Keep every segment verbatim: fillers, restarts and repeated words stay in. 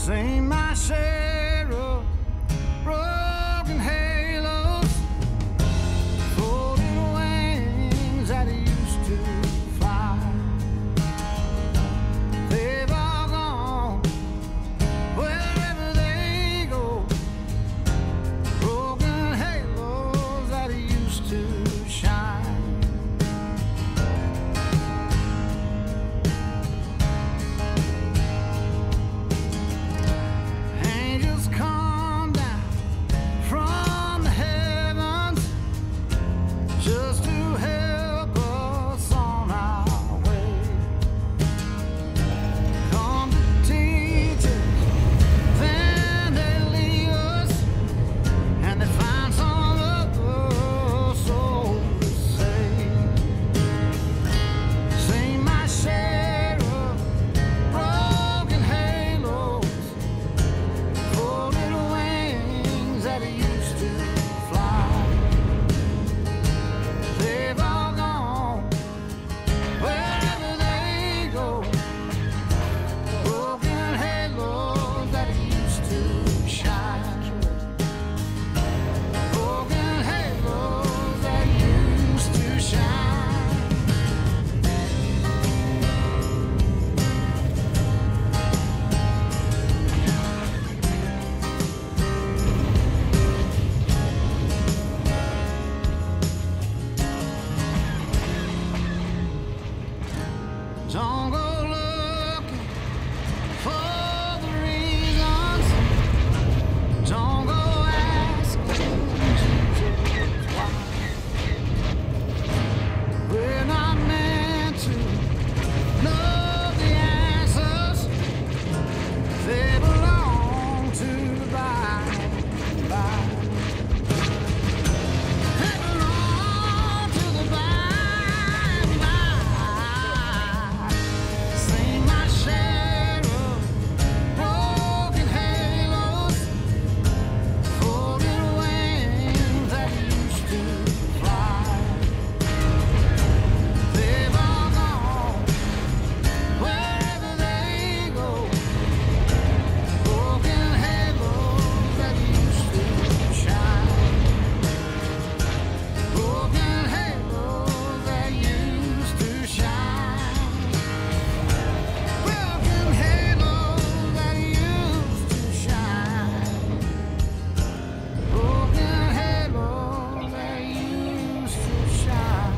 Seen my share of broken halos, folded wings that used to fly. They've all gone wherever they go, broken halos that used to shine. Angels come down from the heavens just to help us on our way. Come to teach us, then they leave us, and they find some other soul to save. Seen my share of broken halos, folded wings that used to fly. They've all gone wherever they go, broken halos that used to shine. Broken halos that used to shine. Don't go looking for the reasons. Don't go asking Jesus why. We're not meant to know the answers. They belong to the by and by. They belong to the by and by. Seen my share of broken halos, folded wings that used to fly. They've all gone wherever they go, broken halos that used to shine. Broken halos that used to shine. Broken halos that used to shine. Broken halos that used to shine.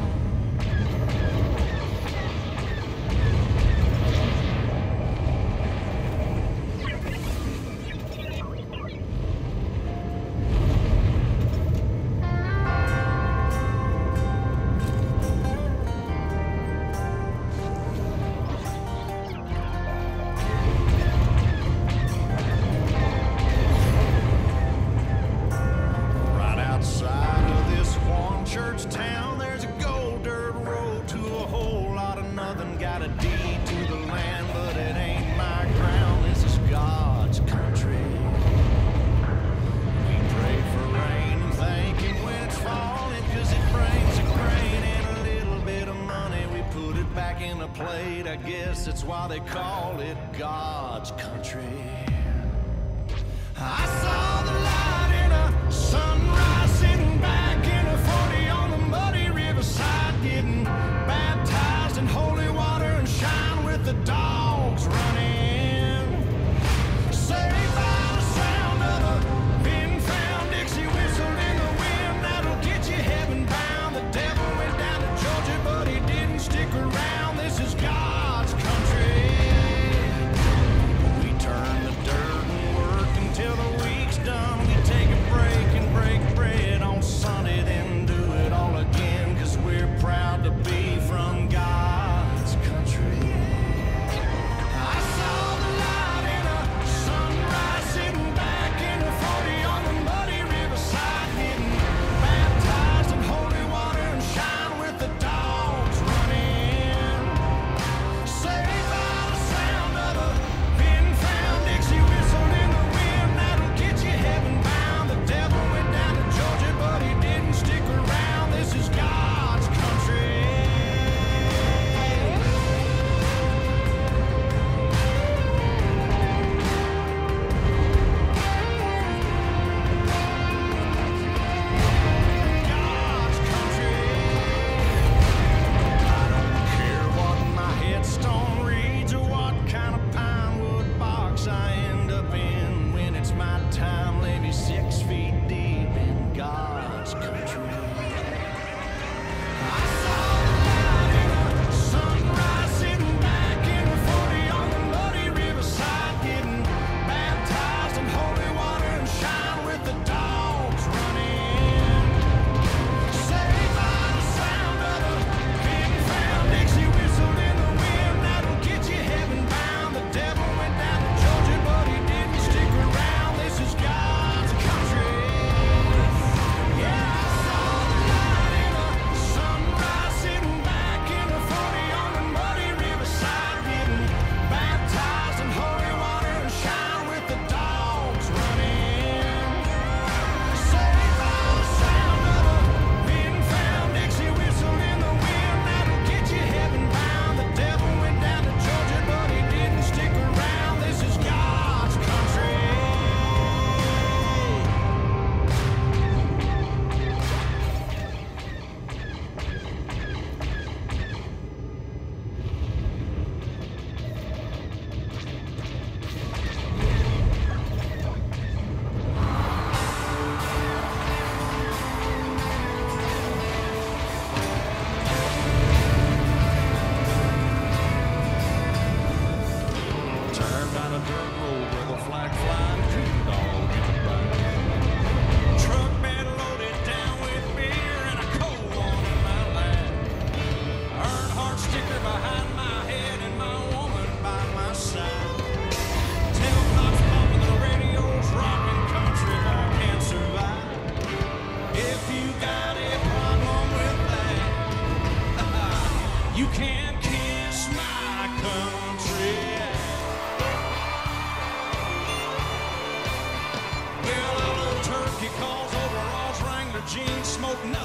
Right outside of this one church town, there's a gold dirt road to a whole lot of nothing. Got a deed to the land, but it ain't my ground. This is God's country. We pray for rain and thank Him when it's falling, 'cause it brings a grain and a little bit of money. We put it back in a plate. I guess that's why they call it God's country. I saw the light in a sunrise, sitting back in a forty on the muddy riverside, getting baptized in holy water and shine with the dogs running. Saved by the sound of a pin-found Dixie whistle in the wind that'll get you heaven bound. The devil went down to Georgia, but he didn't stick around. This is God's country.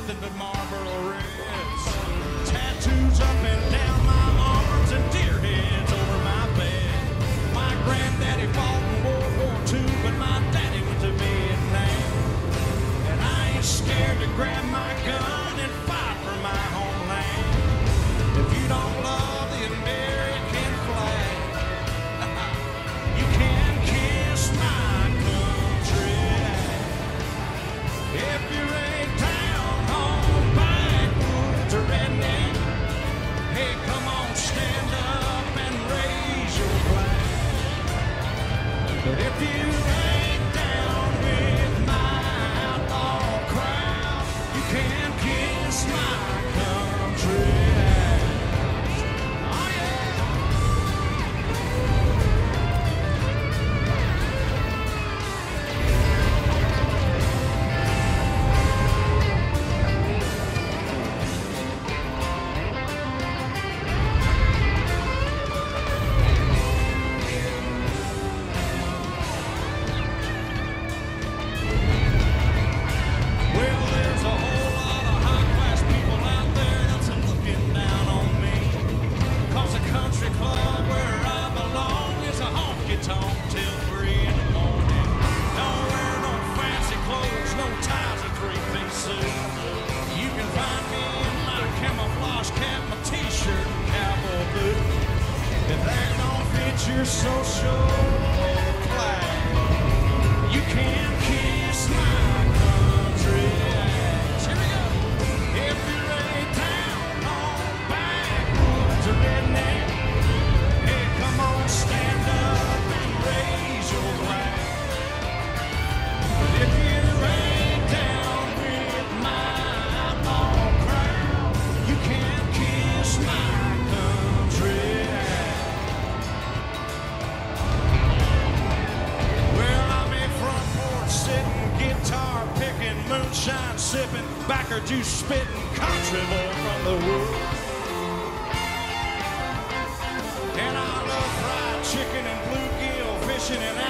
nothing but Marlboro Reds. Tattoos up and down my arms and deer heads over my bed. My granddaddy fought in World War Two, but my daddy went to Vietnam. And I ain't scared to grab my gun and fight for my homeland. If you don't love the American flag, you can kiss my country. If you ain't down home backwoods or redneck, hey, come on, stand up and raise your flag. But if you ain't down with my outlaw crowd, you can kiss my country. Oh, yeah. Well, there's a whole lot of high-class people out there that's looking down on me. 'Cause the country club where I belong is a honky-tonk till three in the morning. Don't wear no fancy clothes, no ties or three-piece suit. You can find me in my camouflage cap, my t-shirt, and cowboy boot. If that don't fit your social class, you can kiss my country. Here we go. If you're ain't down on backwoods or redneck, hey, come on, stand up and raise your flag. But if you ain't down with my outlaw crowd, you can kiss my country. Well, I'm in front porch sitting, guitar picking, moonshine sipping, backer juice spitting, country boy from the woods. And I love fried chicken and bluegill fishing and